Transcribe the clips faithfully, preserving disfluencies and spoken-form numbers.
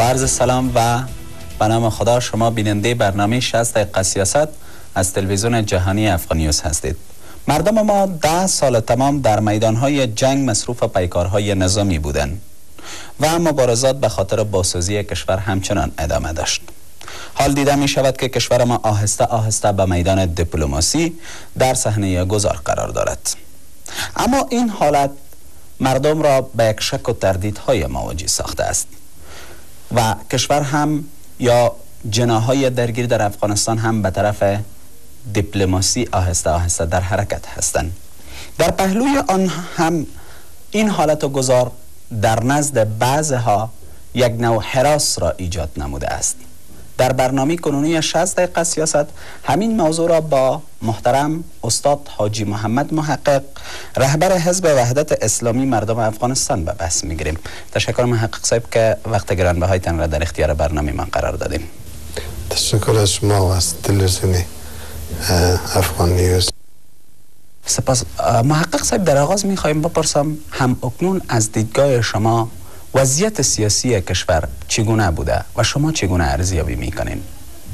با عرض سلام و به نام خدا شما بیننده برنامه شصت دقیقه سیاست از تلویزیون جهانی افغانیوز هستید. مردم ما ده سال تمام در میدانهای جنگ مصروف پیکارهای نظامی بودند و مبارزات به خاطر بازسازی کشور همچنان ادامه داشت. حال دیده می شود که کشور ما آهسته آهسته به میدان دیپلماسی در صحنه گذار قرار دارد. اما این حالت مردم را به یک شک و تردیدهای مواجه ساخته است و کشور هم یا جناحهای درگیر در افغانستان هم به طرف دیپلماسی آهسته آهسته در حرکت هستند. در پهلوی آن هم این حالت گذار در نزد بعضها یک نوع هراس را ایجاد نموده است. در برنامه کنونی شصت دقیقه سیاست همین موضوع را با محترم استاد حاجی محمد محقق رهبر حزب وحدت اسلامی مردم افغانستان به بحث میگیریم. تشکر محقق صاحب که وقت گرانبهایتان را در اختیار برنامه من قرار دادیم. تشکر از شما و از تلویزیون افغانیوز. سپاس. محقق صاحب در آغاز میخوایم بپرسم هم اکنون از دیدگاه شما وضعیت سیاسی کشور چگونه بوده و شما چگونه ارزیابی میکنین؟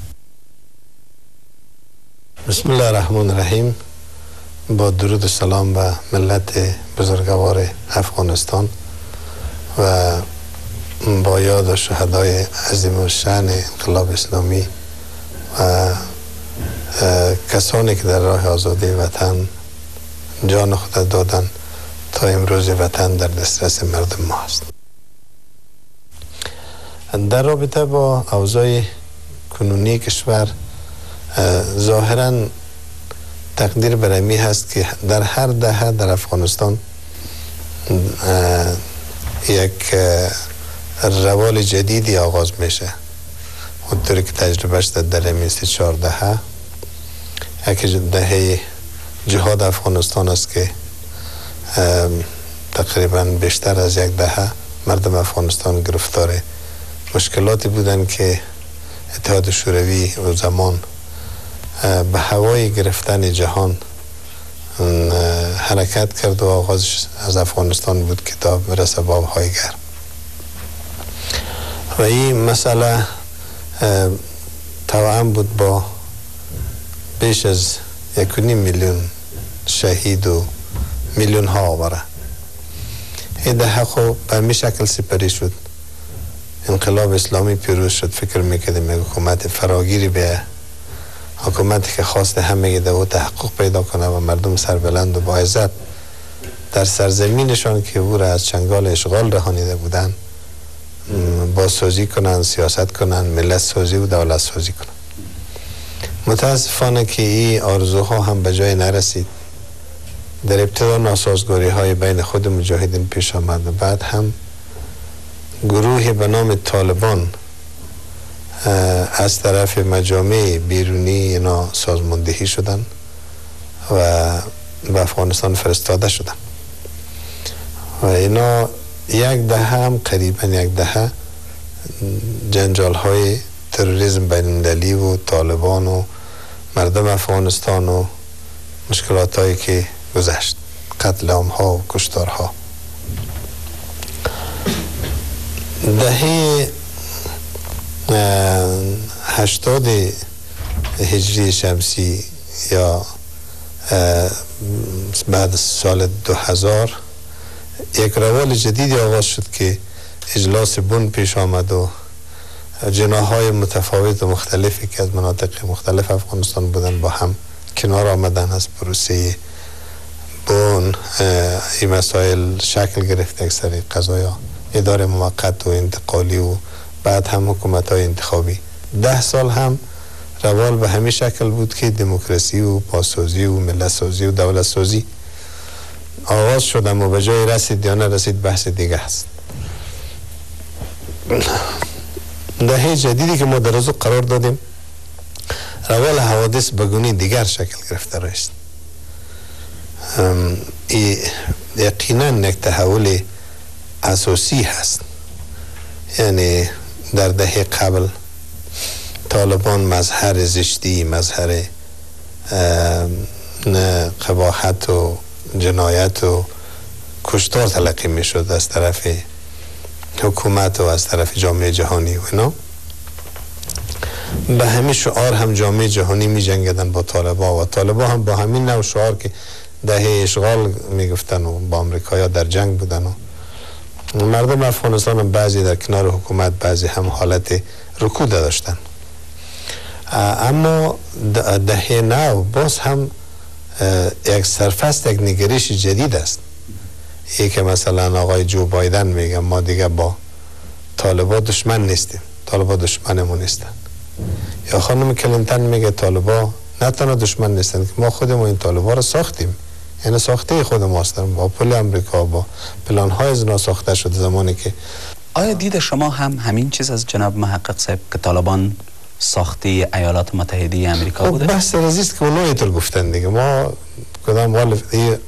بسم الله الرحمن الرحیم. با درود و سلام به ملت بزرگوار افغانستان و با یاد شهدای عظیم الشأن انقلاب اسلامی و کسانی که در راه آزادی وطن جان خود دادن تا امروز وطن در دسترس مردم ما است. در رابطه با اوضاع کنونی کشور ظاهراً تقدیر برمی هست که در هر دهه در افغانستان یک روال جدیدی آغاز میشه. اونطوری که تجربه شده در این سه چهار دهه، یک دهه جهاد افغانستان است که تقریبا بیشتر از یک دهه مردم افغانستان گرفتار مشکلاتی بودن که اتحاد شوروی و زمان به هوای گرفتن جهان حرکت کرد و آغازش از افغانستان بود که تا برسه به آبهای گرم. و این مسئله توأم بود با بیش از یک و نیم میلیون شهید و میلیون ها آواره. این دهه خب به همین شکل سپری شد. انقلاب اسلامی پیروز شد. فکر میکردیم یک حکومت فراگیری به حکومتی که خواست همه ده و تحقق پیدا کنه و مردم سربلند و با عزت در سرزمینشان که او را از چنگال اشغال رهانیده بودن بازسازی کنن، سیاست کنن، ملت سازی و دولت سازی کنن. متاسفانه که این آرزوها هم به جای نرسید. در ابتدا ناسازگاری های بین خود مجاهدین پیش آمد و بعد هم گروهی به نام طالبان از طرف مجامع بیرونی اینا سازماندهی شدن و به افغانستان فرستاده شدن و اینا یک دهه هم قریبا یک دهه جنجال های تروریسم بین المللی و طالبان و مردم افغانستان و مشکلات هایی که گذشت، قتل عام ها و کشتار ها. دهه هشتاد هجری شمسی یا بعد سال دو هزار یک روال جدیدی آغاز شد که اجلاس بن پیش آمد و جناح‌های متفاوت و مختلفی که از مناطق مختلف افغانستان بودن با هم کنار آمدن. از پروسه بن این مسائل شکل گرفت. اکثر قضایا اداره موقت و انتقالی و بعد هم حکومت های انتخابی. ده سال هم روال به همین شکل بود که دموکراسی و پاسسازی و ملت سازی و دولت سازی آغاز شدم و به جای رسید یا نرسید بحث دیگه است. دهه جدیدی که ما در روز قرار دادیم روال حوادث بگونی دیگر شکل گرفته رشد. یقینا یک تحول اساسی هست. یعنی در دهه قبل طالبان مظهر زشتی، مظهر قباحت و جنایت و کشتار تلقی می شد از طرف حکومت و از طرف جامعه جهانی و اینا، به همین شعار هم جامعه جهانی می جنگیدن با طالبا و طالبا هم با همین نوع شعار که دهه اشغال می گفتن و با امریکایا در جنگ بودن و مردم افغانستان هم بعضی در کنار حکومت، بعضی هم حالت رکود داشتن. اما دهه نو باز هم یک سرفست، یک نگرش جدید است. ای که مثلا آقای جو بایدن میگه ما دیگه با طالبا دشمن نیستیم، طالبا دشمنمون نیستن. یا خانم کلینتون میگه طالبا نه تنها دشمن نیستن که ما خودمون این طالبا رو ساختیم، یعنی ساخته خود ما هستن با پول امریکا، با پلان های از اینا ساخته شده زمانی که. آیا دید شما هم همین چیز از جناب محقق صاحب که طالبان ساخته ایالات متحده امریکا بوده؟ بحث رزیست که اونا اینطور گفتن دیگه، ما کدام والف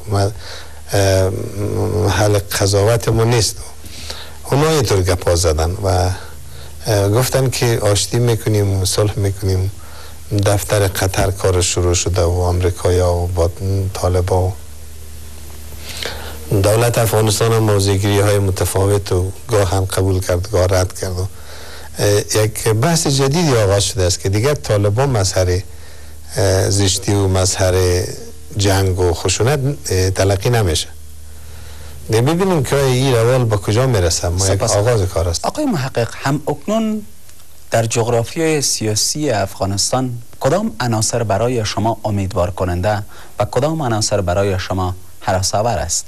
محل قضاوت ما نیست. اونا اینطور گپا زدن و گفتن که آشتی میکنیم، صلح میکنیم. دفتر قطر کار شروع شده و امریکایا و با طالبا. دولت افغانستان هم موضع‌گیری های متفاوت و گاه هم قبول کرد، گاه رد کرد. و یک بحث جدیدی آغاز شده است که دیگر طالبا مظهر زشتی و مظهر جنگ و خشونت تلقی نمیشه. ببینیم که این روال با کجا میرسه. ما یک آغاز کار است. آقای محقق، هم اکنون در جغرافیای سیاسی افغانستان کدام عناصر برای شما امیدوار کننده و کدام عناصر برای شما هراس‌آور است؟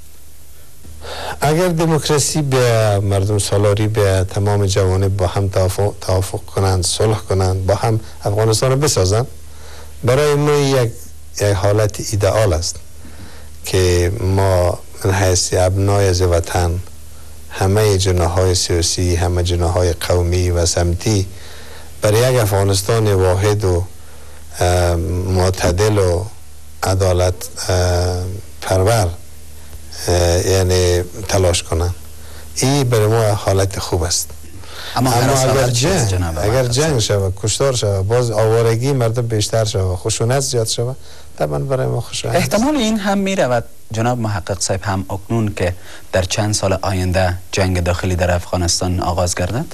اگر دموکراسی به مردم سالاری به تمام جوانب با هم توافق, توافق کنند، صلح کنند، با هم افغانستان رو بسازند، برای ما یک یک حالت ایدئال است که ما من حیث ابنای از وطن، همه جناح‌های سیاسی، همه جناح‌های قومی و سمتی برای یک افغانستان واحد و معتدل و عدالت پرور یعنی تلاش کنن. این برای ما حالت خوب است. اما, اما اگر جنگ اگر جنگ شود، کشتار شود، باز آوارگی مردم بیشتر شود، خشونت زیاد شود، طبعا برای ما خشونت. احتمال این هم می رود جناب محقق صاحب هم اکنون که در چند سال آینده جنگ داخلی در افغانستان آغاز گردد؟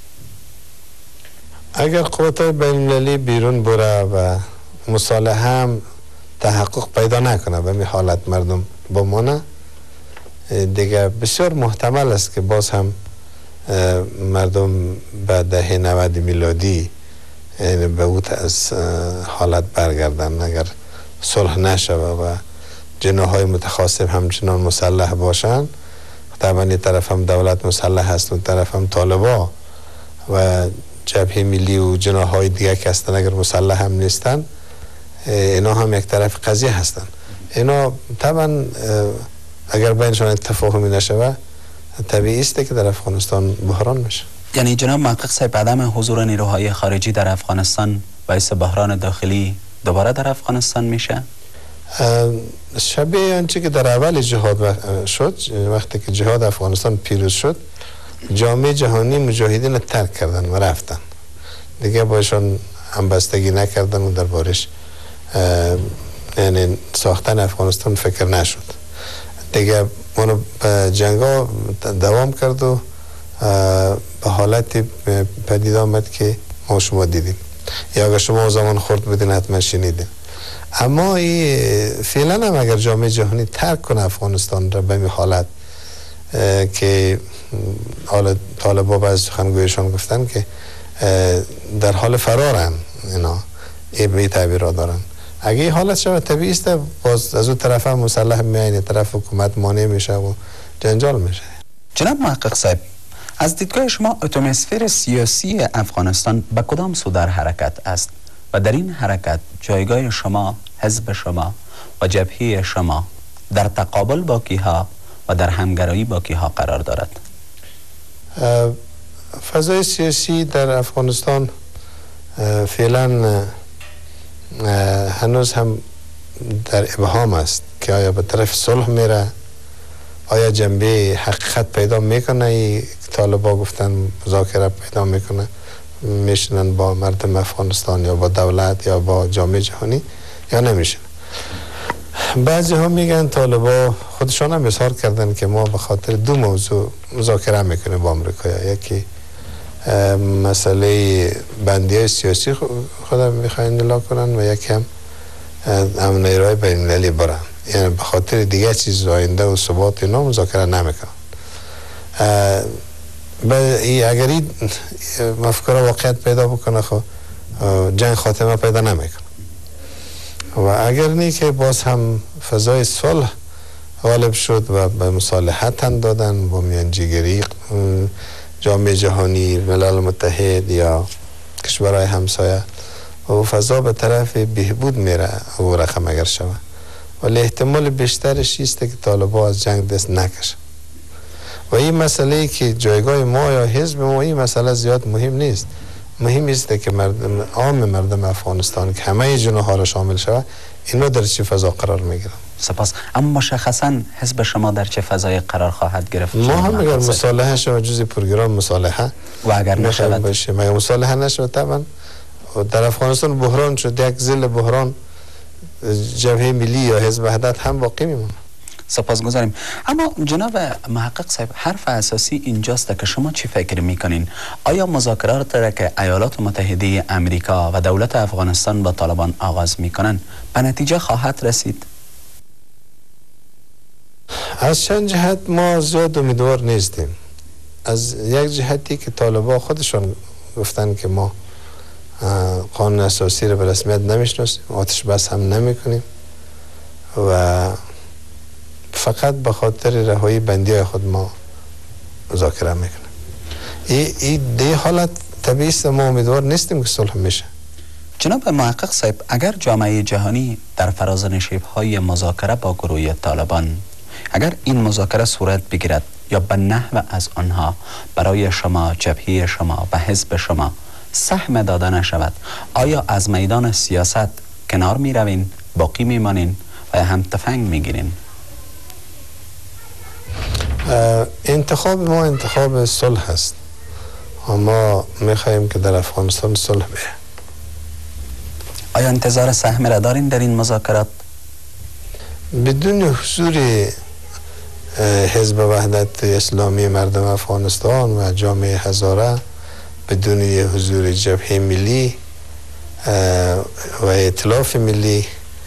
اگر قوت‌های بین‌المللی بیرون بره و مصالحه هم تحقق پیدا نکنه به می حالت مردم بمانه، دیگه بسیار محتمل است که باز هم مردم به دهه نود میلادی یعنی به او از حالت برگردن اگر صلح نشود و جناح‌های متخاصم همچنان مسلح باشند. طبعا این طرف هم دولت مسلح هست و طرف هم طالبا و جبهه ملی و جناح‌های دیگه که هستن اگر مسلح هم نیستن، اینا هم یک طرف قضیه هستن. اینا طبعا اگر بینشان تفاهمی نشود طبیعی است که در افغانستان بحران میشه. یعنی جناب محقق صاحب عدم حضور نیروهای خارجی در افغانستان باعث بحران داخلی دوباره در افغانستان میشه؟ شبیه آنچه که در اول جهاد شد، وقتی که جهاد افغانستان پیروز شد، جامعه جهانی مجاهدین ترک کردن و رفتن دیگه، باشون همبستگی نکردن و دربارش یعنی ساختن افغانستان فکر نشد دیگه. اونو جنگا دوام کرد و به حالت پدید آمد که ما شما دیدیم، یا اگر شما زمان خورد بودین حتما شنیدین. اما این فعلا هم اگر جامعه جهانی ترک کنه افغانستان را به این حالت که حال طالبا باز سخنگویشان گفتن که در حال فرارن، اینا این به تعبیر را دارن. اگه این حالت شود طبیعی است باز از اون طرف هم مسلح میاین، طرف حکومت مانع میشه و جنجال میشه. جناب محقق صاحب، از دیدگاه شما اتمسفر سیاسی افغانستان به کدام سو در حرکت است و در این حرکت جایگاه شما، حزب شما و جبهه شما در تقابل با کیها و در همگرایی با کیها قرار دارد؟ فضای سیاسی در افغانستان فعلا هنوز هم در ابهام است که آیا به طرف صلح میره، آیا جنبه حقیقت پیدا میکنه. ای طالبا گفتن مذاکره پیدا میکنه، میشنن با مردم افغانستان یا با دولت یا با جامعه جهانی، یا نمیشن. بعضی ها میگن طالبا خودشان هم اظهار کردن که ما به خاطر دو موضوع مذاکره میکنیم با امریکا. یکی مسئله بندی های سیاسی خودم میخواین اعلام کنن و یکی هم امن ایرای بین المللی برن، یعنی به خاطر دیگه چیز آینده و ثبات اینا مذاکره نمیکنن. اگر این مفکوره واقعیت پیدا بکنه خب جنگ خاتمه پیدا نمیکنه و اگر نی که باز هم فضای صلح غالب شد و به مصالحت هم دادن با میانجیگری جامعه جهانی، ملل متحد یا کشورهای همسایه و فضا به طرف بهبود میره و رقم اگر شود، ولی احتمال بیشترش است که طالبان از جنگ دست نکشه و این مسئله که جایگاه ما یا حزب ما این مسئله زیاد مهم نیست. مهم است که مردم عام مردم افغانستان که همه جناح ها را شامل شود اینا در چه فضا قرار میگیرن. سپاس. اما مشخصا حزب شما در چه فضای قرار خواهد گرفت؟ ما هم اگر مصالحه شود جزء پروگرام مصالحه و اگر نشود باشه، مگر مصالحه نشود طبعا در افغانستان بحران شد، یک ذل بحران جبهه ملی یا حزب وحدت هم باقی میمونه. سپاسگزاریم. اما جناب محقق صاحب، حرف اساسی اینجاست که شما چی فکر میکنین؟ آیا مذاکرات را که ایالات متحده امریکا و دولت افغانستان با طالبان آغاز میکنن به نتیجه خواهد رسید؟ از چند جهت ما زیاد امیدوار نیستیم. از یک جهتی که طالبان خودشون گفتن که ما قانون اساسی را به رسمیت نمیشناسیم، آتش بس هم نمی کنیم و فقط به خاطر رهایی بندی های خود ما مذاکره میکنیم. این ای دی حالت طبیعی است، ما امیدوار نیستیم که صلح میشه. جناب محقق صاحب، اگر جامعه جهانی در فراز نشیب‌های مذاکره با گروه طالبان، اگر این مذاکره صورت بگیرد یا به نحو از آنها برای شما، جبهه شما و حزب شما سهم داده نشود، آیا از میدان سیاست کنار می روین، باقی می مانین و هم تفنگ می گیرین؟ انتخاب ما انتخاب صلح است و ما می خواهیم که در افغانستان صلح بیه. آیا انتظار سهم را دارین در این مذاکرات؟ بدون حضور حزب وحدت اسلامی مردم افغانستان و جامعه هزاره، بدون حضور جبهه ملی و ائتلاف ملی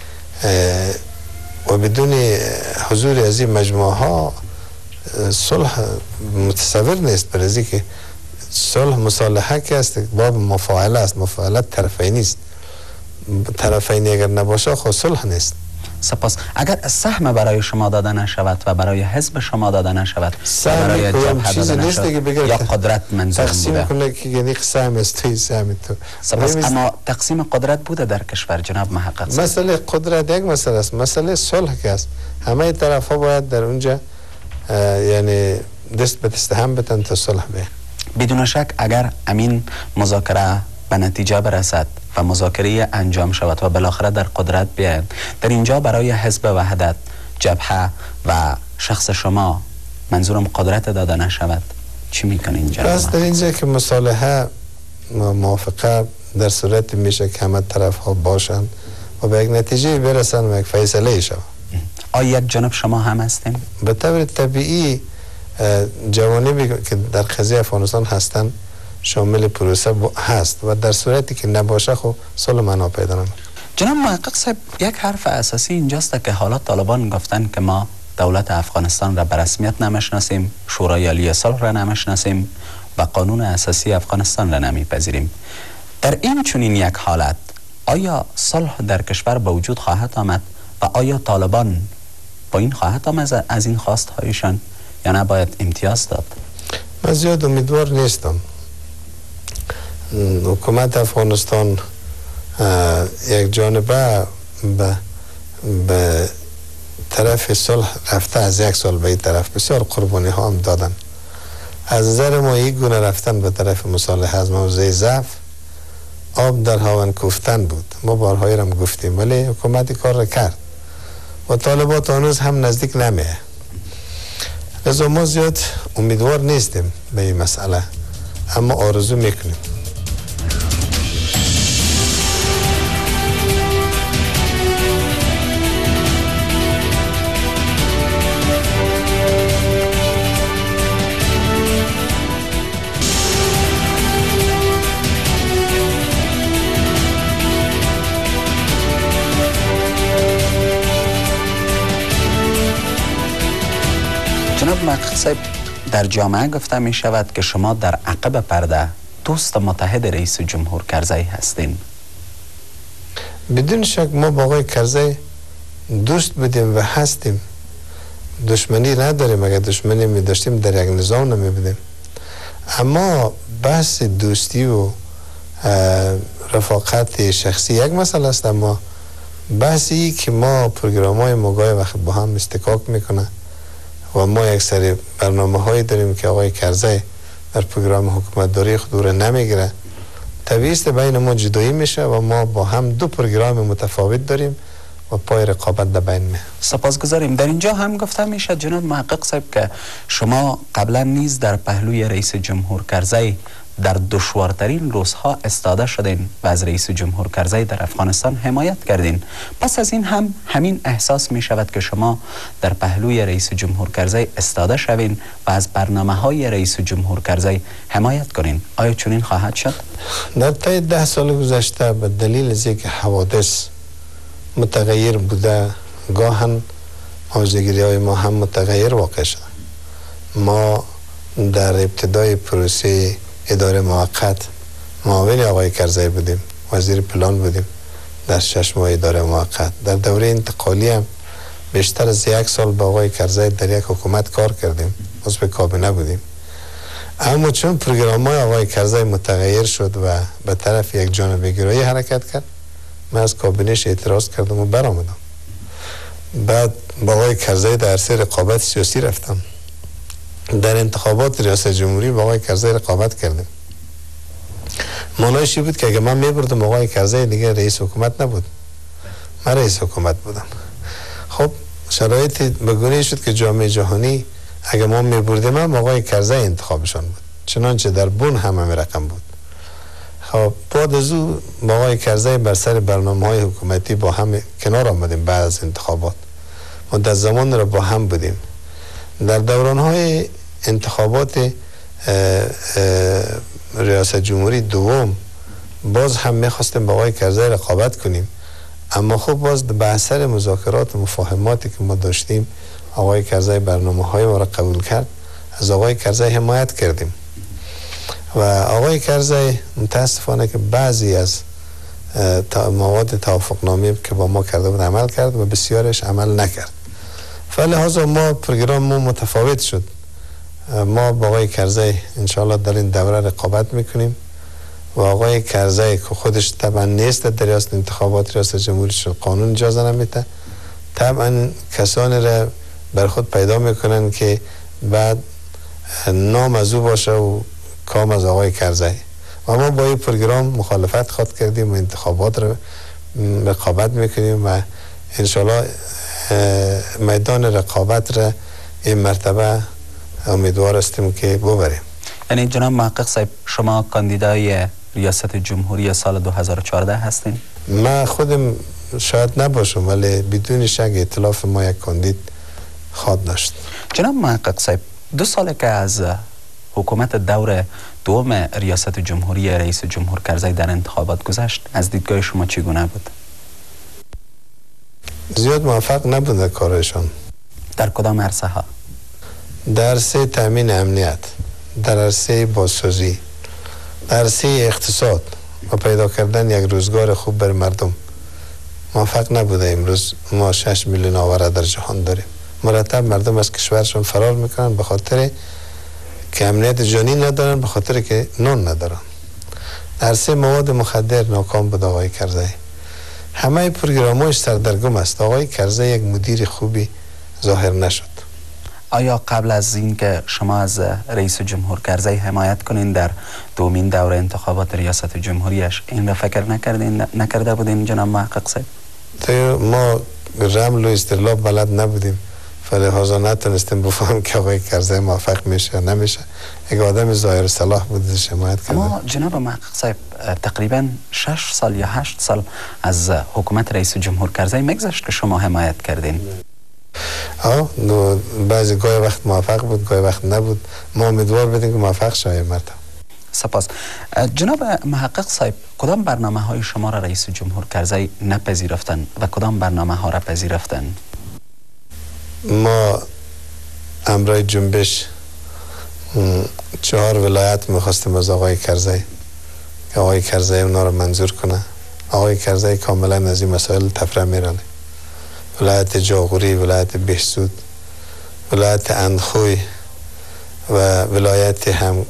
و بدون حضور از این مجموعه ها صلح متصور نیست. برای که صلح مصالحه که است باب مفاعله است، مفاعلت طرفینی نیست. طرفینی اگر نباشه خود صلح نیست. سپاس. اگر سهم برای شما داده نشود و برای حزب شما داده نشود و برای جبهه داده نشود یا قدرت منظور بوده تقسیم کنه که یعنی سهم است توی سهم تو. سپاس. اما تقسیم قدرت بوده در کشور جناب محقق صاحب؟ مسئله قدرت یک مسئله است، مسئله صلح که است. همه طرف ها باید در اونجا یعنی دست به دست هم بتن تا صلح بیه. بدون شک اگر امین مذاکره به نتیجه برسد و مذاکره انجام شود و بالاخره در قدرت بیاید، در اینجا برای حزب وحدت، جبهه و شخص شما منظورم قدرت داده نشود، چی میکنین جناب؟ بس در اینجا که مصالحه موافقه در صورت میشه که همه طرف ها باشند و به یک نتیجه برسن و یک فیصله شود. آیا یک جانب شما هم هستین؟ به طور طبیعی جوانبی که در قضیه افغانستان هستن شامل پروسه هست و در صورتی که نباشه خب صلح معنا پیدا نمیکنه. جناب محقق صاحب، یک حرف اساسی اینجاست که حالا طالبان گفتن که ما دولت افغانستان را به رسمیت نمیشناسیم، شورای عالی صلح را نمیشناسیم و قانون اساسی افغانستان را نمیپذیریم. در این چنین یک حالت آیا صلح در کشور به وجود خواهد آمد و آیا طالبان با این خواهد آمد از این خواست هایشان یا نباید امتیاز داد؟ من زیاد امیدوار نیستم. حکومت افغانستان یک جانبه به, به طرف صلح رفته، از یک سال به این طرف بسیار قربانی ها هم دادن. از نظر ما یک گونه رفتن به طرف مصالحه از موضع ضعف آب در هاون کوفتن بود. ما بارهایی هم گفتیم ولی حکومت کار را کرد و طالبات هنوز هم نزدیک نمیه. لذا ما زیاد امیدوار نیستیم به این مسئله، اما آرزو میکنیم. جناب محقق صاحب، در جامعه گفته می شود که شما در عقب پرده دوست متحد رئیس جمهور کرزی هستین. بدون شک ما با آقای کرزی دوست بودیم و هستیم. دشمنی نداریم. اگر دشمنی می داشتیم در یک نظام نمی بودیم. اما بحث دوستی و رفاقت شخصی یک مسئله است، اما بحثی که ما پروگرام های مگای وقت با هم استکاک میکنه و ما یک سری برنامه هایی داریم که آقای کرزی در پروگرام حکومت داری خود نمیگیره، طبیعی است بین ما جدایی میشه و ما با هم دو پروگرام متفاوت داریم و پای رقابت در بین می. سپاسگزاریم. در اینجا هم گفته میشه جناب محقق صاحب که شما قبلا نیز در پهلوی رئیس جمهور کرزی در دشوارترین روزها استاده شدین و از رئیس جمهور کرزی در افغانستان حمایت کردین. پس از این هم همین احساس می شود که شما در پهلوی رئیس جمهور کرزی استاده شوین و از برنامه های رئیس جمهور کرزی حمایت کنین. آیا چنین خواهد شد؟ در طی ده سال گذشته به دلیل از اینکه حوادث متغیر بوده، گاهن موضوعگیری های ما هم متغیر واقع شده. ما در ابتدای پروسه اداره موقت معاون آقای کرزی بودیم، وزیر پلان بودیم در شش ماه اداره موقت. در دوره انتقالی هم بیشتر از یک سال با آقای کرزی در یک حکومت کار کردیم، عضو کابینه بودیم. اما چون پروگرام های آقای کرزی متغیر شد و به طرف یک جانبه‌گرایی حرکت کرد، من از کابینه‌اش اعتراض کردم و برآمدم. بعد با آقای کرزی در عرصه رقابت سیاسی رفتم. در انتخابات ریاست جمهوری با آقای کرزی رقابت کردیم. معنایش بود که اگه من میبردم آقای کرزی دیگه رئیس حکومت نبود، من رئیس حکومت بودم. خب شرایط بگونه شد که جامعه جهانی اگه ما میبردیم هم آقای کرزی انتخابشان بود، چنانچه در بون هم همه رقم بود. خب بعد از او با آقای کرزی بر سر برنامه های حکومتی با هم کنار آمدیم. بعد از انتخابات مدت زمان را با هم بودیم. در دوران های انتخابات اه اه ریاست جمهوری دوم باز هم میخواستیم با آقای کرزی رقابت کنیم، اما خب باز به اثر مذاکرات و مفاهماتی که ما داشتیم آقای کرزی برنامه های ما را قبول کرد، از آقای کرزی حمایت کردیم و آقای کرزی متاسفانه که بعضی از مواد توافقنامه که با ما کرده بود عمل کرد و بسیارش عمل نکرد. فلحاظا ما پروگرام ما متفاوت شد. ما با آقای کرزی انشاءالله در این دوره رقابت میکنیم و آقای کرزی که خودش طبعا نیست در ریاست انتخابات ریاست جمهوری شد، قانون اجازه نمیده، طبعا کسانی را بر خود پیدا میکنن که بعد نام از او باشه و کام از آقای کرزی. و ما با این پروگرام مخالفت خود کردیم و انتخابات را رقابت میکنیم و انشاءالله میدان رقابت را این مرتبه امیدوار هستیم که ببریم. یعنی جناب محقق صاحب شما کاندیدای ریاست جمهوری سال دو هزار و چهارده هستین؟ من خودم شاید نباشم، ولی بدون شک ائتلاف ما یک کاندید خواهد داشت. جناب محقق صاحب دو ساله که از حکومت دور دوم ریاست جمهوری رئیس جمهور کرزی در انتخابات گذشت، از دیدگاه شما چگونه بود؟ زیاد موفق نبوده کارشان. در کدام عرصه ها؟ در عرصه تامین امنیت، در عرصه بازسازی، در عرصه اقتصاد و پیدا کردن یک روزگار خوب بر مردم موفق نبوده. امروز ما شش میلیون آواره در جهان داریم. مرتب مردم از کشورشون فرار میکنن به خاطر که امنیت جانی ندارن، به خاطر که نون ندارن. در عرصه مواد مخدر ناکام بود آقای کرزی. همه پروگرام‌هاش سردرگم است. آقای کرزی یک مدیر خوبی ظاهر نشد. آیا قبل از این که شما از رئیس جمهور کرزی حمایت کنین در دومین دوره انتخابات ریاست جمهوریش این را فکر نکردین نکرده بودین جناب محقق صاحب؟ ما رمل و استرلاب بلد نبودیم، فلحاظا نتونستیم بفهم که آقای کرزی موفق میشه یا نمیشه. یک آدم ظاهر صلاح بود حمایت کرد. اما جناب محقق صاحب تقریبا شش سال یا هشت سال از حکومت رئیس جمهور کرزی میگذشت که شما حمایت کردین. آه بعضی گاهی وقت موفق بود، گاهی وقت نبود. ما امیدوار بودیم که موفق شویم مرد. سپاس. جناب محقق صاحب کدام برنامه های شما را رئیس جمهور کرزی نپذیرفتن و کدام برنامه ها را پذیرفتن؟ ما امرای جنبش چهار ولایت میخواستیم از آقای کرزی که آقای کرزی اونا رو منظور کنه. آقای کرزی کاملا از این مسائل تفره میرانه. ولایت جاغوری، ولایت بهسود، ولایت اندخوی و ولایت هم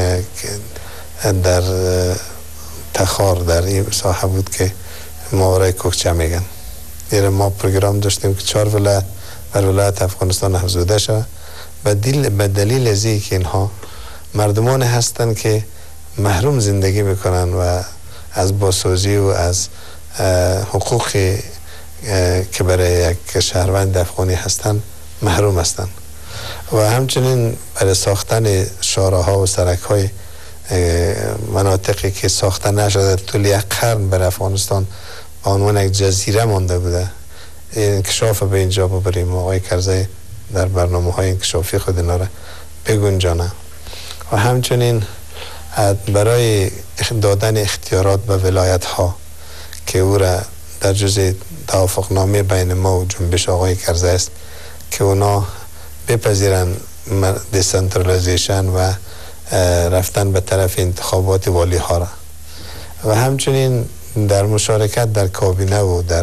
در تخار در این ساحه بود که ماورای کوکچه میگن. یه ما پروگرام داشتیم که چهار ولایت بر ولایت افغانستان افزوده شد به دلیل از این که اینها مردمان هستند که محروم زندگی میکنن و از بازسازی و از حقوقی که برای یک شهروند افغانی هستند محروم هستند و همچنین برای ساختن شاهراها و سرک‌های مناطقی که ساخته نشده طول یک قرن بر افغانستان به عنوان یک جزیره مانده بوده انکشاف به اینجا ببریم. آقای کرزی در برنامه های انکشافی خود اینا را بگنجانه و همچنین برای دادن اختیارات به ولایت ها که او را در جزء توافق نامه بین ما و جنبش آقای کرزی است که اونا بپذیرن دیسنترالایزیشن و رفتن به طرف انتخابات والی ها را و همچنین در مشارکت در کابینه و در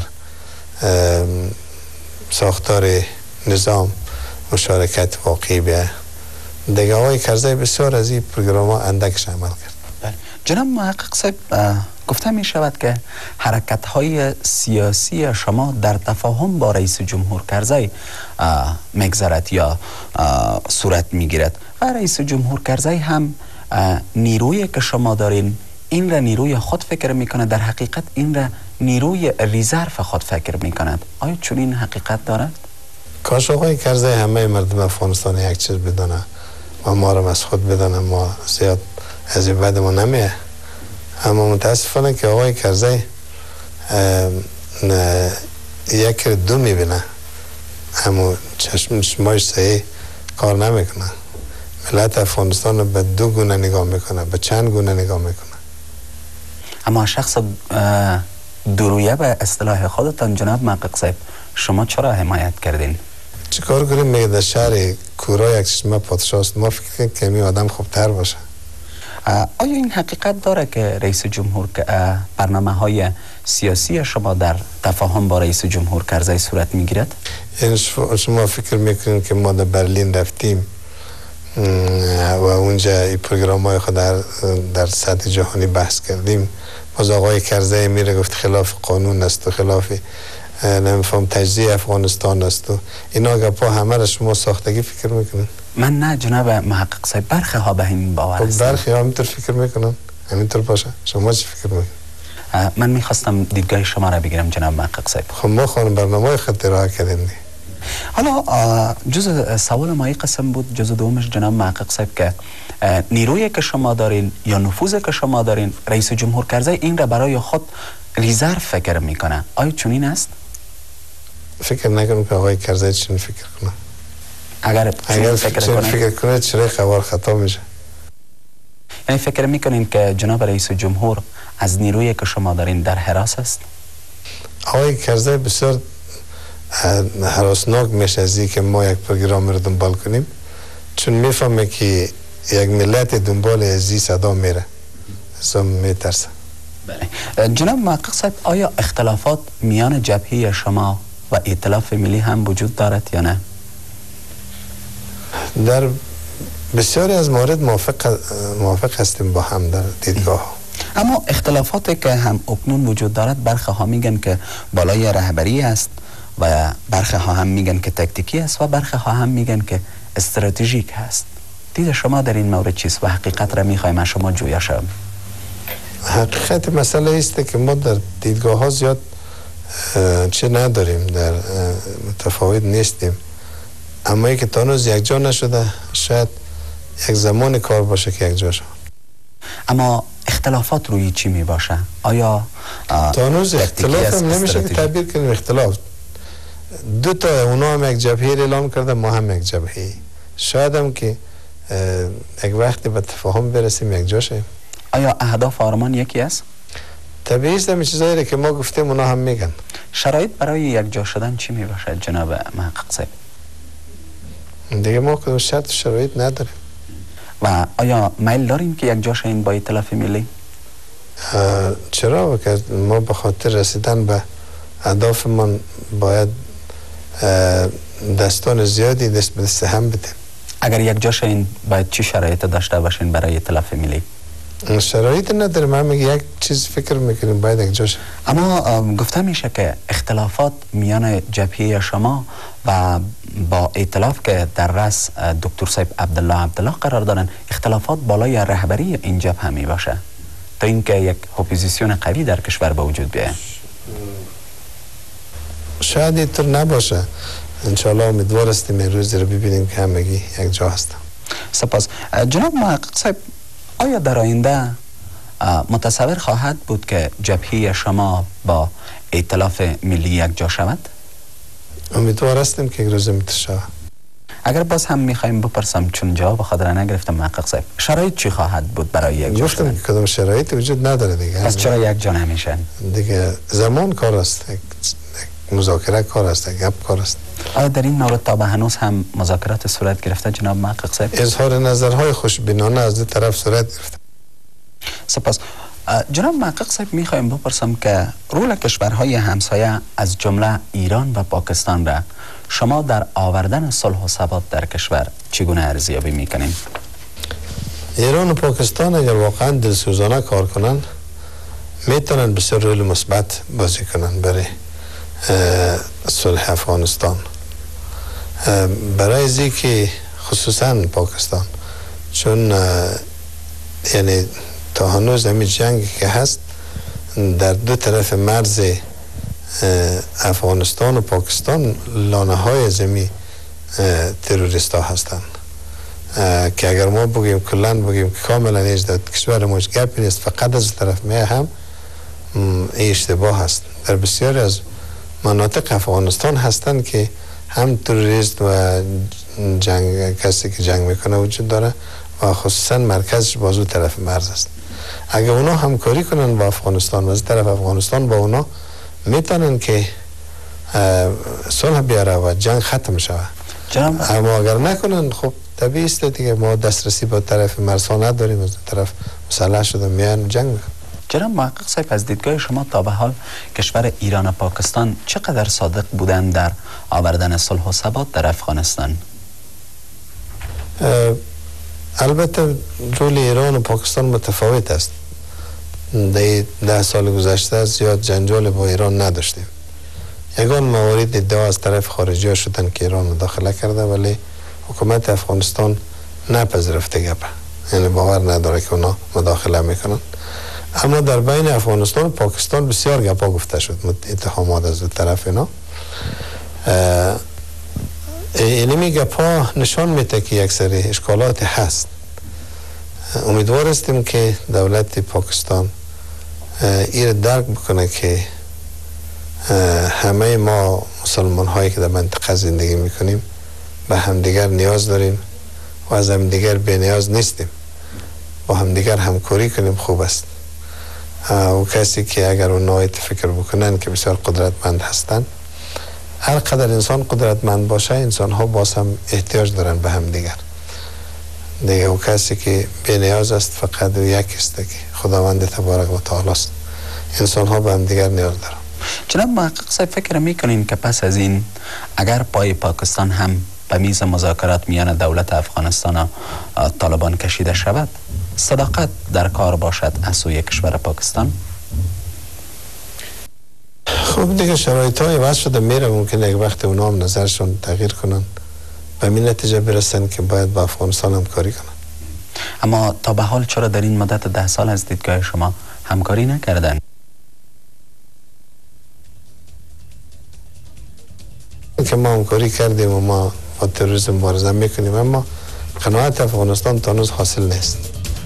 ساختار نظام مشارکت واقعی بیه. دیگه آقای کرزی بسیار از این پروگرام ها اندکش عمل کرد. جناب محقق صاحب گفته می شود که حرکت های سیاسی شما در تفاهم با رئیس جمهور کرزی مگذرد یا صورت می گیرد و رئیس جمهور کرزی هم نیروی که شما دارین این را نیروی خود فکر می کند، در حقیقت این را نیروی ریزرو خود فکر می کند. آیا چون این حقیقت دارد؟ کاش آقای کرزی همه مردم افغانستان یک چیز بدانه و ما را از خود بدانه، ما زیاد از این بد ما نمیه. اما متاسفانه که آقای کرزی یک دو میبینه اما چشمش صحیح کار نمیکنه. ملت افغانستان رو به دو گونه نگاه میکنه، به چند گونه نگاه میکنه. اما شخص درویه به اصطلاح خودتان جناب محقق صاحب شما چرا حمایت کردین؟ چه کار کنیم؟ میگه در شهر کورا یک چشمه پادشاه است. ما فکر کنیم که می آدم خوبتر باشه. آیا این حقیقت داره که رئیس جمهور برنامه های سیاسی شما در تفاهم با رئیس جمهور کرزی صورت میگیرد؟ یعنی شما فکر میکنین که ما در برلین رفتیم و اونجا این پروگرام های خود در, در سطح جهانی بحث کردیم، باز آقای کرزی میره گفت خلاف قانون است و خلاف نمیفهم تجزیه افغانستان است و اینا گپا همه را شما ساختگی فکر میکنین؟ من نه جناب محقق صاحب، برخی ها به این باور هستند. برخی ها همینطور فکر میکنن، همینطور باشه. شما چی فکر میکنین؟ من میخواستم دیدگاه شما را بگیرم جناب محقق صاحب. خب ما خانم برنامه خط راه کردیم. حالا جز سوال ما این قسم بود، جز دومش جناب محقق صاحب که نیرویی که شما دارین یا نفوذی که شما دارین رئیس جمهور کرزی این را برای خود ریزرو فکر میکنه. آیا چنین است؟ فکر نکنم که آقای کرزی چنین فکر کنه. اگر اگر فکر کنه فکر کنه چرا خبر خطا میشه. یعنی فکر میکنین که جناب رئیس جمهور از نیرویی که شما دارین در حراس است؟ آقای کرزی بسیار هراسناک میشه از این که ما یک پروگرام رو دنبال کنیم، چون میفهمه که یک ملت دنبال از این صدا میره، از اون میترسه. بله. جناب محقق صاحب آیا اختلافات میان جبهه شما و ائتلاف ملی هم وجود دارد یا نه؟ در بسیاری از موارد موافق موافق هستیم با هم در دیدگاه. اما اختلافاتی که هم اکنون وجود دارد برخی ها میگن که بالای رهبری است و برخی ها هم میگن که تکتیکی است و برخی ها هم میگن که استراتژیک هست. دید شما در این مورد چیست و حقیقت را میخوایم از شما جویا شویم؟ حقیقت مسئله است که ما در دیدگاه ها زیاد چه نداریم، در متفاوت نیستیم، اما ای که تانوز یک جا نشده شاید یک زمان کار باشه که یک جا شد. اما اختلافات روی چی می باشه؟ آیا تانوز اختلاف هم نمیشه که تعبیر کنیم اختلاف. دو تا اونا هم یک جبهه اعلام کرده، ما هم یک جبهه. شاید هم که یک وقتی به تفاهم برسیم یک جا شیم. آیا اهداف آرمان یکی است؟ طبیعی است، همین چیزایی که ما گفتیم اونا هم میگن. شرایط برای یک جا شدن چی می باشه جناب محقق صاحب؟ دیگه ما کدوم شرط شرایط نداریم. و آیا میل داریم که یک جا شویم با ائتلاف ملی؟ چرا؟ که ما به خاطر رسیدن به اهدافمان باید دستان زیادی دست به دست هم بدیم. اگر یک جا شوین باید چی شرایط داشته باشین برای ائتلاف ملی؟ شرایط نداریم، هم یک چیز فکر میکنیم باید یک جا شویم. اما گفته میشه که اختلافات میان جبهه شما و با ائتلاف که در رأس دکتر صاحب عبدالله عبدالله قرار دارن، اختلافات بالای رهبری این جبهه می باشه تا اینکه یک اپوزیسیون قوی در کشور به وجود بیاید. شاید اینطور نباشه. انشاءالله امیدوار هستیم این روزی رو ببینیم که همگی یک جا هستم. سپاس. جناب محقق صاحب، آیا در آینده متصور خواهد بود که جبهه شما با ائتلاف ملی یک جا شود؟ امیدوار هستیم که یک روز میتونه شود. اگر باز هم میخوایم بپرسم چون جواب خاطر نگرفتم محقق صاحب، شرایط چی خواهد بود برای یک جا شدن؟ گفتم که کدام شرایطی وجود نداره دیگه. پس چرا یک جا نمیشن؟ دیگه زمان کار است، مذاکره کار است، گپ کار است. آیا در این مورد تا به هنوز هم مذاکرات صورت گرفته جناب محقق صاحب؟ اظهار نظرهای خوشبینانه از دو طرف صورت گرفته. سپاس. جناب محقق صاحب، میخوایم بپرسم که رول کشورهای همسایه از جمله ایران و پاکستان را شما در آوردن صلح و ثبات در کشور چگونه ارزیابی میکنین؟ ایران و پاکستان اگر واقعا دلسوزانه کار کنن میتونن بسیار رول مثبت بازی کنن برای صلح افغانستان. برای ازی که خصوصا پاکستان، چون یعنی تا هنوز همین جنگی که هست در دو طرف مرز افغانستان و پاکستان لانه های زمین تروریست ها هستند که اگر ما بگیم کلن بگیم که کاملا اجداد کشور موج گپی نیست، فقط از طرف می هم این اشتباه هست. در بسیاری از مناطق افغانستان هستند که هم تروریست و جنگ کسی که جنگ میکنه وجود داره و خصوصا مرکزش بازو طرف مرز است. اگر اونا همکاری کنن با افغانستان و از طرف افغانستان با اونا میتونن که صلح بیاره و جنگ ختم شود. اما اگر نکنن خب طبیعی است دیگه، ما دسترسی با طرف مرزها نداریم، از طرف مسلح شده میان جنگ میکنن. جناب محقق صاحب، از دیدگاه شما تا به حال کشور ایران و پاکستان چقدر صادق بودن در آوردن صلح و ثبات در افغانستان؟ البته رول ایران و پاکستان متفاوت است. در ده سال گذشته زیاد جنجال با ایران نداشتیم. یگان موارد ادعا از طرف خارجی ها شدن که ایران مداخله کرده، ولی حکومت افغانستان نپذیرفته گپه، یعنی باور نداره که اونا مداخله میکنن. اما در بین افغانستان و پاکستان بسیار گپا گفته شد، اتهامات از دو طرف اینا. اینمی گپا نشان میده که یک سری اشکالات هست. امیدوار هستیم که دولت پاکستان این درک بکنه که همه ما مسلمان هایی که در منطقه زندگی میکنیم به همدیگر نیاز داریم و از همدیگر بی نیاز نیستیم. با همدیگر همکاری کنیم خوب است. و کسی که اگر اونها فکر بکنن که بسیار قدرتمند هستن، هر قدر انسان قدرتمند باشه انسان ها باز هم احتیاج دارن به هم دیگر دیگه. و کسی که بی نیاز است فقط و یک است که خداوند تبارک و تعالی است. انسان ها به هم دیگر نیاز دارن. جناب محقق صاحب، فکر میکنین که پس از این اگر پای پاکستان هم به میز مذاکرات میان دولت افغانستان و طالبان کشیده شود، صداقت در کار باشد از سوی کشور پاکستان؟ خب دیگه شرایط های وضع شده میره، ممکن یک وقت اونا هم نظرشون تغییر کنن به این نتیجه برسن که باید با افغانستان همکاری کنن. اما تا به حال چرا در این مدت ده سال از دیدگاه شما همکاری نکردن؟ که ما همکاری کردیم و ما با تروریسم مبارزه میکنیم، اما قناعت افغانستان تا هنوز حاصل نیست.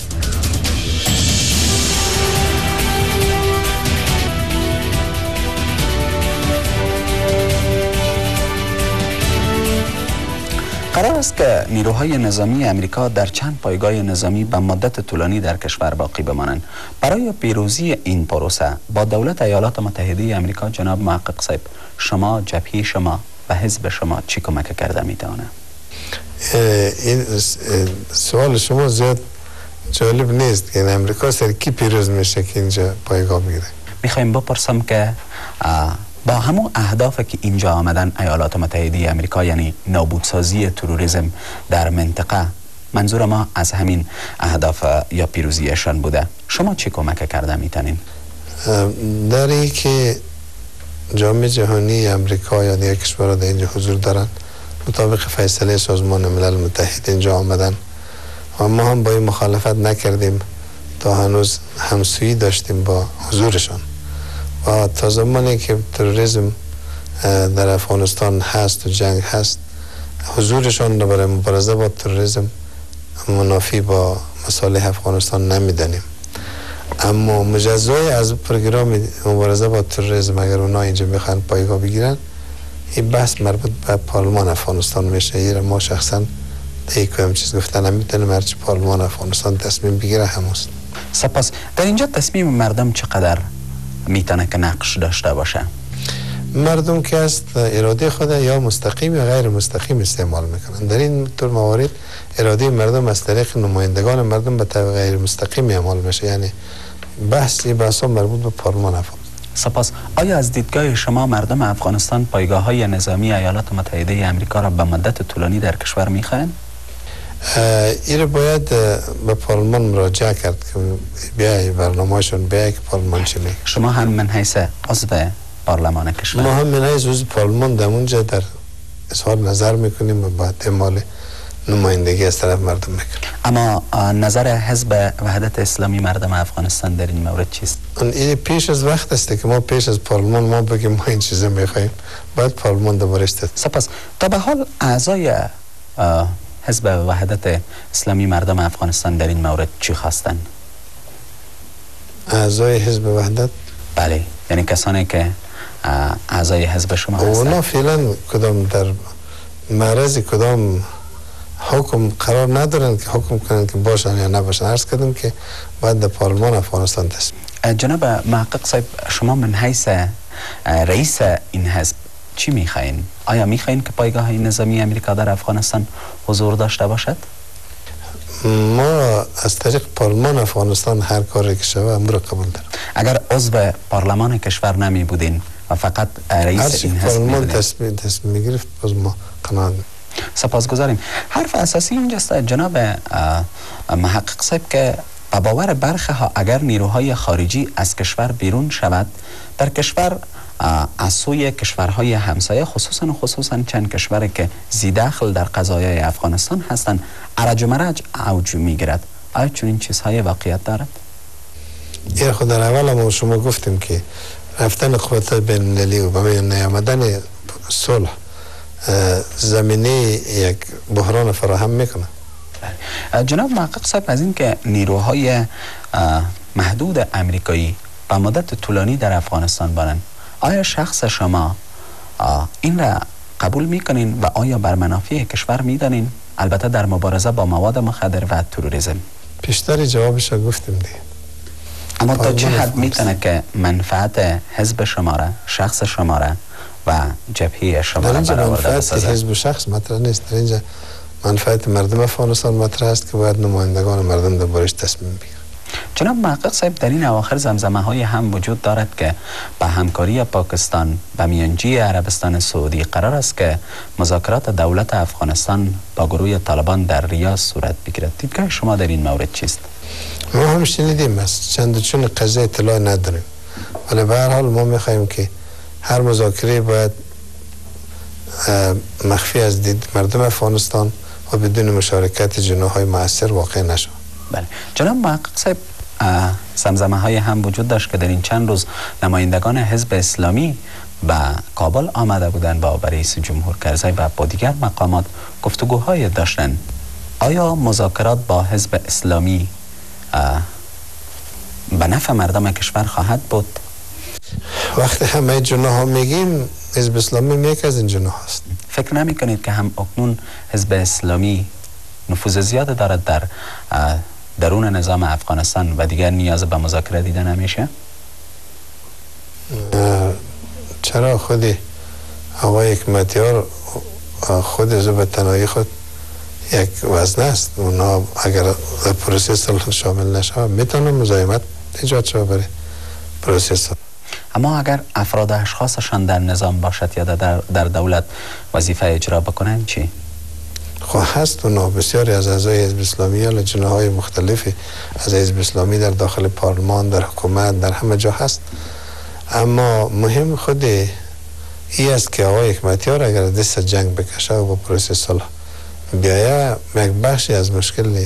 قرار است که نیروهای نظامی امریکا در چند پایگاه نظامی به مدت طولانی در کشور باقی بمانند. برای پیروزی این پروسه با دولت ایالات متحده امریکا جناب محقق صاحب، شما، جبهه شما و حزب شما چی کمک کرده میتونه؟ این سوال شما زیاد جالب نیست که این امریکا سر کی پیروز میشه که اینجا پایگاه بگیره. میخوایم بپرسم که با همون اهدافی که اینجا آمدن ایالات متحده امریکا، یعنی نابودسازی تروریسم در منطقه، منظور ما از همین اهداف یا پیروزیشان بوده، شما چی کمک کرده میتونین؟ در این که جامعه جهانی امریکا یا دیگر کشورها در اینجا حضور دارن، مطابق فیصله سازمان ملل متحد اینجا آمدن و ما هم با این مخالفت نکردیم، تا هنوز همسویی داشتیم با حضورشان و تا زمانی که تروریسم در افغانستان هست و جنگ هست، حضورشان برای مبارزه با تروریسم منافی با مصالح افغانستان نمیدانیم. اما مجزای از پروگرام مبارزه با تروریسم اگر اونا اینجا میخوان پایگاه بگیرن، این بحث مربوط به پارلمان افغانستان میشه. یه ما شخصا دیگه هم چیز گفتن نمیتونیم، هرچی پارلمان افغانستان تصمیم بگیره هموست. سپاس. در اینجا تصمیم مردم چقدر میتونه که نقش داشته باشه؟ مردم که است اراده خود یا مستقیم یا غیر مستقیم استعمال میکنن. در این طور موارد اراده مردم از طریق نمایندگان مردم به طریق غیر مستقیم اعمال میشه، یعنی بحثی بحثا مربوط به پارلمان افغانستان. سپاس. آیا از دیدگاه شما مردم افغانستان پایگاه های نظامی ایالات متحده امریکا را به مدت طولانی در کشور میخواهند؟ این باید به پارلمان مراجعه کرد که بیای برنامهشون بیای که پارلمان چی میگه. شما هم من حیث عضو پارلمان کشور؟ ما هم من حیث عضو پارلمان در اونجا در اظهار نظر میکنیم و بعد اعمال نمایندگی از طرف مردم میکنیم. اما نظر حزب وحدت اسلامی مردم افغانستان در این مورد چیست؟ این پیش از وقت است که ما پیش از پارلمان ما بگیم ما این چیزا میخوایم، بعد پارلمان دوبارش تصمیم. سپاس. تا به حال اعضای حزب وحدت اسلامی مردم افغانستان در این مورد چی خواستن؟ اعضای حزب وحدت؟ بله، یعنی کسانی که اعضای حزب شما هستند. اونا فعلا کدام در معرض کدام حکم قرار ندارن که حکم کنن که باشن یا نباشن. عرض کردم که باید در پارلمان افغانستان تصمیم. جناب محقق صاحب، شما من حیث رئیس این حزب چی میخواین؟ آیا میخواین که پایگاه نظامی امریکا در افغانستان حضور داشته باشد؟ ما از طریق پارلمان افغانستان هر کاری که شود امر قبول دارم. اگر عضو پارلمان کشور نمی بودین و فقط رئیس این حزب پارلمان تصمیم تصمیم میگرفت، باز ما قناعت. سپاسگزاریم. حرف اساسی اینجاست جناب محقق صاحب که به باور برخی ها اگر نیروهای خارجی از کشور بیرون شود، در کشور از سوی کشورهای همسایه، خصوصا خصوصا چند کشوری که زیداخل در قضایای افغانستان هستند، ارج و مرج اوج میگیرد. آیا چنین چیزهای واقعیت دارد؟ این خود در اول ما شما گفتیم که رفتن قوات بین المللی و به نیامدن صلح زمینه یک بحران فراهم میکنه. جناب محقق صاحب، از این که نیروهای محدود امریکایی به مدت طولانی در افغانستان بانند، آیا شخص شما این را قبول میکنین و آیا بر منافع کشور میدانین، البته در مبارزه با مواد مخدر و تروریسم؟ پیشتر جوابش گفتیم دیگه. اما تا چه حد میتونه که منفعت حزب شما را، شخص شما را و جبهه شما را برآورده بسازد؟ منفعت حزب و شخص مطرح نیست، در اینجا منفعت مردم افغانستان مطرح است که باید نمایندگان مردم دربارش تصمیم بگیرند. جناب محقق صاحب، در این اواخر زمزمه های هم وجود دارد که با همکاری پاکستان و میانجی عربستان سعودی قرار است که مذاکرات دولت افغانستان با گروه طالبان در ریاض صورت بگیرد. دیدگاه شما در این مورد چیست؟ ما هم شنیدیم است، چند چون قضیه اطلاع نداریم، ولی به هر حال ما میخوایم که هر مذاکره باید مخفی از دید مردم افغانستان و بدون مشارکت جناح‌های مؤثر واقع نشود. بله. جناب محقق صاحب، زمزمه های هم وجود داشت که در این چند روز نمایندگان حزب اسلامی به کابل آمده بودند با رئیس جمهور کرزی و با دیگر مقامات گفتگوهای داشتند. آیا مذاکرات با حزب اسلامی به نفع مردم کشور خواهد بود؟ وقتی همه جناح ها میگیم، حزب اسلامی یک از این جناح هست. فکر نمی کنید که هم اکنون حزب اسلامی نفوذ زیاد دارد در درون نظام افغانستان و دیگر نیاز به مذاکره دیده نمیشه؟ چرا؟ خود آقای حکمتیار خود زبط تنهایی خود یک وزنه است. اونا اگر در پروسه صلح شامل نشه میتونه مزاحمت ایجاد شود برای پروسه صلح. اما اگر افراد اشخاصشان در نظام باشد یا در, در دولت وظیفه اجرا بکنن چی؟ خب هست اونا بسیاری از اعضای حزب اسلامی یا لجنه های مختلفی از حزب اسلامی در داخل پارلمان، در حکومت، در همه جا هست. اما مهم خود ای است که آقای حکمتیار اگر دست جنگ بکشه و با پروسه صلح بیایه یک بخشی از مشکل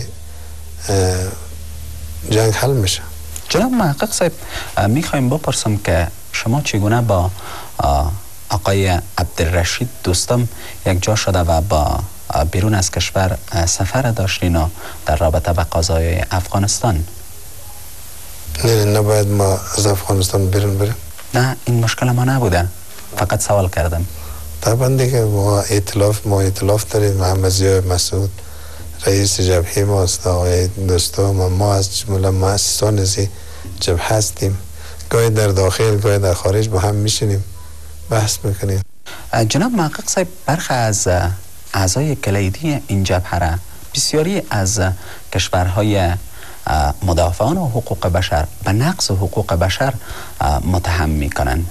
جنگ حل میشه. جناب محقق صاحب، میخوایم بپرسم که شما چگونه با آقای عبدالرشید دوستم یک جا شده و با بیرون از کشور سفر داشتین و در رابطه به قضایای افغانستان؟ نه نباید ما از افغانستان بیرون بریم. نه این مشکل ما نبوده، فقط سوال کردم. طبعا دیگه ما ائتلاف ما ائتلاف داریم. محمد ضیاء مسعود رئیس جبهه ماست، آقای دوستم و ما از جمله مؤسسان از جبهه هستیم. گاهی در داخل گاهی در خارج با هم میشینیم بحث میکنیم. جناب محقق صاحب، برخی از اعضای کلیدی این جبهه را بسیاری از کشورهای مدافعان حقوق بشر به نقض حقوق بشر متهم میکنن.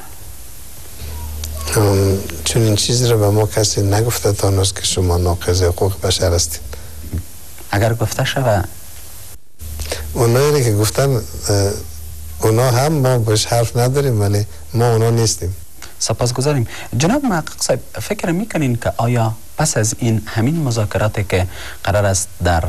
چون این چیزی رو به ما کسی نگفته تا هنوز که شما ناقض حقوق بشر هستید. اگر گفته شود اونایی که گفتن اونا هم ما بهش حرف نداریم ولی ما اونا نیستیم. سپاسگزاریم. جناب محقق صاحب، فکر میکنین که آیا پس از این همین مذاکراتی که قرار است در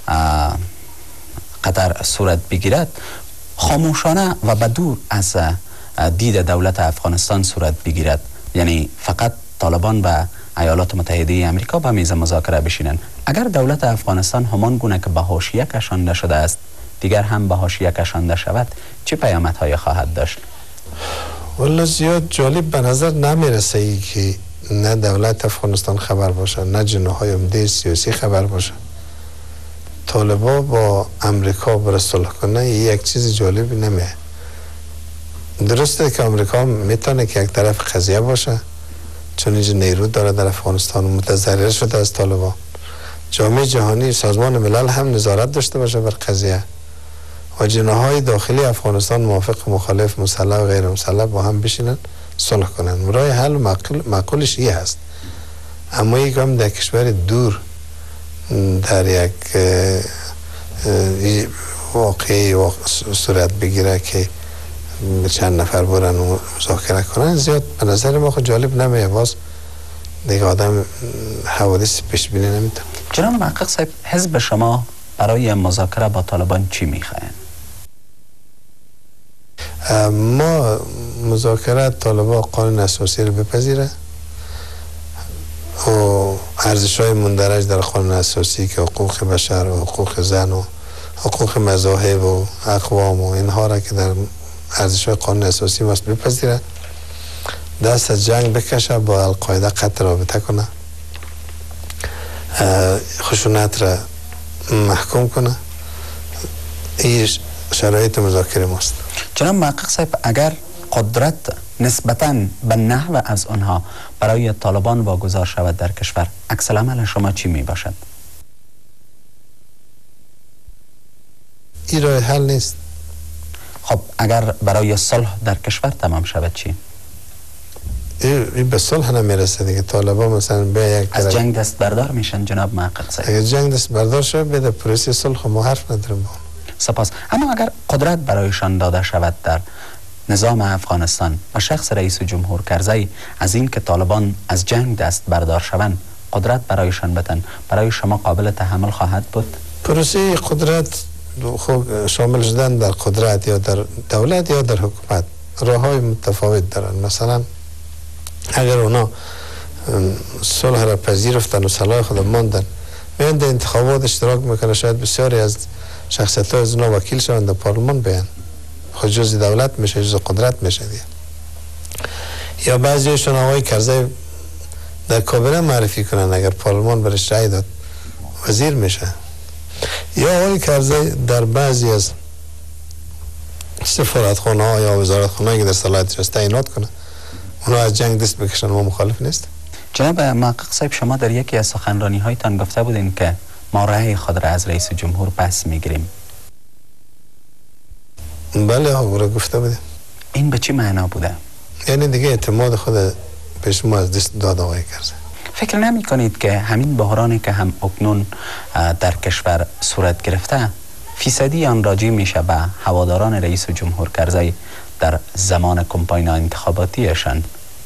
قطر صورت بگیرد خاموشانه و بدور از دید دولت افغانستان صورت بگیرد، یعنی فقط طالبان و ایالات متحده آمریکا به میز مذاکره بشینند، اگر دولت افغانستان همان گونه که به حاشیه کشانده شده است دیگر هم به حاشیه کشانده شود، چه پیامدهای خواهد داشت؟ والله زیاد جالب به نظر نمیرسه ای که نه دولت افغانستان خبر باشه نه جناهای عمده سیاسی خبر باشه. طالبا با امریکا برای صلح کنه یک چیز جالبی نمیه. درسته که امریکا میتونه که یک طرف قضیه باشه چون اینجا نیرو داره در افغانستان و متضرر شده از طالبان. جامعه جهانی، سازمان ملل هم نظارت داشته باشه بر قضیه و جناهای داخلی افغانستان موافق مخالف مسلح و غیر مسلح با هم بشینن صلح کنن. راه حل معقول معقولش این هست. اما یک هم در کشور دور در یک واقعی صورت بگیره که چند نفر برن و مذاکره کنن زیاد به نظر ما خود جالب نمیه. باز دیگه آدم حوادث پیش بینی نمیتونه. جناب محقق صاحب، حزب شما برای مذاکره با طالبان چی میخواین؟ ما مذاکره طالبان قانون اساسی رو بپذیره و ارزش های مندرج در قانون اساسی که حقوق بشر و حقوق زن و حقوق مذاهب و اقوام و اینها را که در ارزش های قانون اساسی ماست بپذیره، دست از جنگ بکشه، با القاعده قطع رابطه کنه، خشونت را محکوم کنه. این شرایط مذاکره ماست. جناب محقق صاحب، اگر قدرت نسبتاً به نحو از آنها برای طالبان واگذار شود در کشور، عکس العمل شما چی می باشد؟ این راه حل نیست. خب اگر برای صلح در کشور تمام شود چی؟ این به صلح نمیرسه دیگه. طالبان مثلا به یک از جنگ دست بردار میشن جناب محقق صاحب. اگر جنگ دست بردار شد به پروسه صلح ما حرف نداریم با. سپاس. اما اگر قدرت برایشان داده شود در نظام افغانستان و شخص رئیس جمهور کرزی از این که طالبان از جنگ دست بردار شوند قدرت برایشان بدن، برای شما قابل تحمل خواهد بود؟ پروسه قدرت خب شامل شدن در قدرت یا در دولت یا در حکومت راههای متفاوت دارن. مثلا اگر اونا صلح را پذیرفتن و صلاح خود ماندن میان در انتخابات اشتراک میکنه، شاید بسیاری از شخصیت های از اونا وکیل شوند در پارلمان بیان، خود جز دولت میشه، جز قدرت میشه دیگه. یا بعضیشون آقای کرزی در کابینه معرفی کنن، اگر پارلمان برش رای داد وزیر میشه. یا آقای کرزی در بعضی از سفارتخانه ها یا وزارتخانه که در صلاحیتش است تعیینات کنه، اونا از جنگ دست بکشن. ما مخالف نیست. جناب محقق صاحب، شما در یکی از سخنرانی هایتان گفته بودین که ما رأی خود را از رئیس جمهور پس میگیریم؟ بله ها گفته بودیم. این به چی معنا بوده؟ یعنی دیگه اعتماد خود پیش ما از دست داد آقای کرزی. فکر نمی کنید که همین بحرانی که هم اکنون در کشور صورت گرفته فیصدی آن راجع میشه به هواداران رئیس جمهور کرزی در زمان کمپاین انتخاباتیشان؟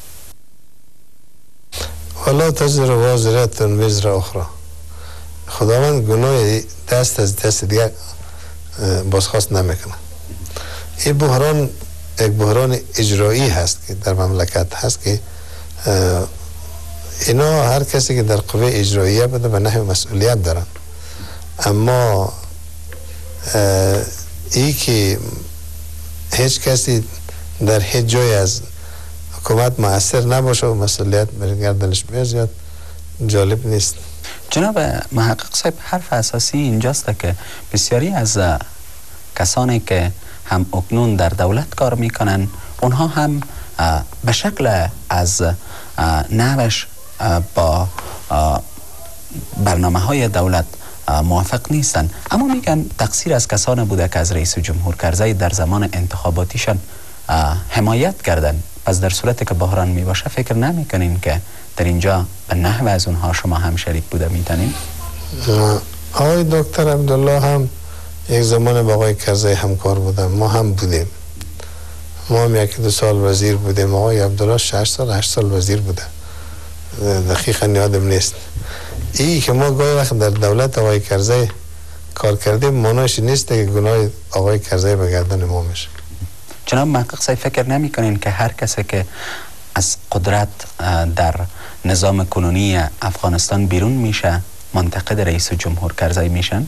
والا تجر وازرت وزر اخرى. خداوند گناه دست از دست دیگر بازخواست نمیکنه. این بحران یک بحران اجرایی هست که در مملکت هست که اینا هر کسی که در قوه اجراییه بده به نحو مسئولیت دارن. اما ای که هیچ کسی در هیچ جای از حکومت مؤثر نباشه و مسئولیت بر گردنش بیاد جالب نیست. جناب محقق صاحب، حرف اساسی اینجاست که بسیاری از کسانی که هم اکنون در دولت کار میکنن اونها هم به شکل از نوش با برنامه های دولت موافق نیستن، اما میگن تقصیر از کسان بوده که از رئیس جمهور کرزی در زمان انتخاباتیشان حمایت کردن. پس در صورتی که بحران می باشه فکر نمی کنین که در اینجا به نحو از اونها شما هم شریک بوده میتونین؟ آقای دکتر عبدالله هم یک زمان با آقای کرزی همکار بودن، ما هم بودیم. ما هم یکی دو سال وزیر بودیم. آقای عبدالله شش سال هشت سال وزیر بوده، دقیقا یادم نیست. ای که ما گاهی وقت در دولت آقای کرزی کار کردیم معناش نیست که گناه آقای کرزی به گردن ما میشه. جناب محقق صاحب، فکر نمی کنین که هر کسی که از قدرت در نظام کنونی افغانستان بیرون میشه منتقد رئیس جمهور کرزی میشن؟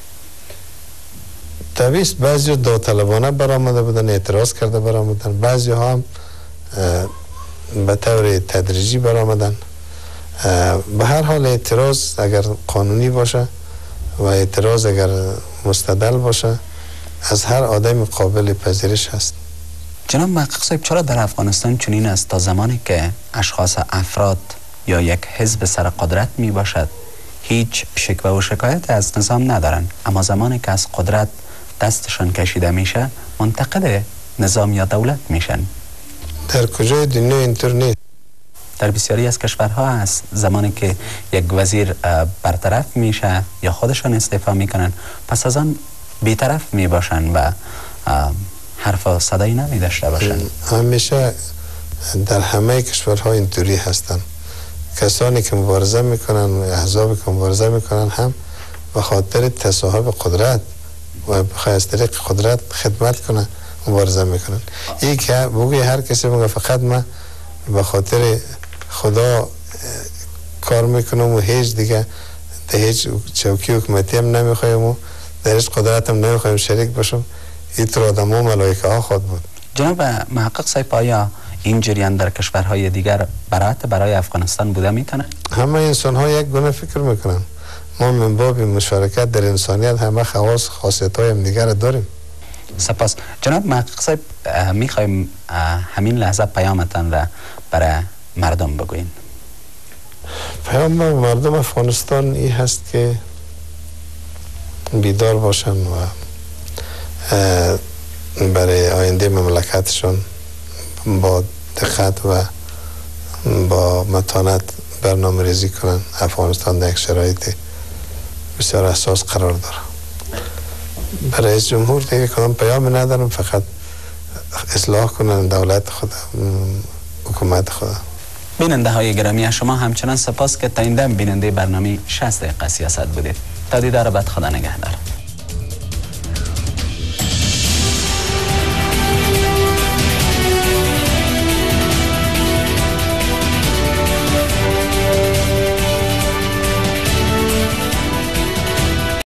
طبیعی بعضی داوطلبانه برآمده بودن، اعتراض کرده برآمدن، بعضی ها هم به طور تدریجی برآمدن. به هر حال اعتراض اگر قانونی باشه و اعتراض اگر مستدل باشه از هر آدم قابل پذیرش هست. جناب محقق صاحب، چرا در افغانستان چنین است تا زمانی که اشخاص افراد یا یک حزب سر قدرت می باشد هیچ شکوه و شکایت از نظام ندارن، اما زمانی که از قدرت دستشان کشیده میشه منتقد نظام یا دولت میشن؟ در کجای دنیا اینطور نیست؟ در بسیاری از کشورها هست زمانی که یک وزیر برطرف میشه یا خودشان استعفا میکنن پس از آن بیطرف میباشن و حرف و صدایی نمی داشته باشن. همیشه در همه کشورها اینطوری هستن. کسانی که مبارزه میکنن، احزابی که مبارزه میکنن هم به خاطر تصاحب قدرت و بخواه از طریق قدرت خدمت کنن مبارزه میکنن. این که بگوی هر کسی بگه فقط من به خاطر خدا کار میکنم و هیچ دیگه در هیچ چوکی حکومتی هم نمیخوایم و در هیچ قدرت هم نمیخوایم شریک باشم، این طور آدم ها ملائکه ها خود بود. جناب محقق صاحب، آیا این جریان در کشورهای دیگر برات برای افغانستان بوده میتونه؟ همه انسان ها یک گونه فکر میکنن. ما من باب مشارکت در انسانیت همه خواص خاصیت های هم دیگر داریم. سپاس. جناب محقق صاحب، میخوایم همین لحظه پیامتان را برای مردم بگوین. پیام مردم افغانستان این هست که بیدار باشن و برای آینده مملکتشون با دقت و با متانت برنامه ریزی کنن. افغانستان در یک شرایط بسیار حساس قرار داره. برای رئیس جمهور دیگه کدام پیام ندارم، فقط اصلاح کنن دولت خود، حکومت خود. بیننده های گرامی، شما همچنان سپاس که تا این دم بیننده برنامه شصت دقیقه سیاست بودید. تا دیدار بعد، خدا نگهدار.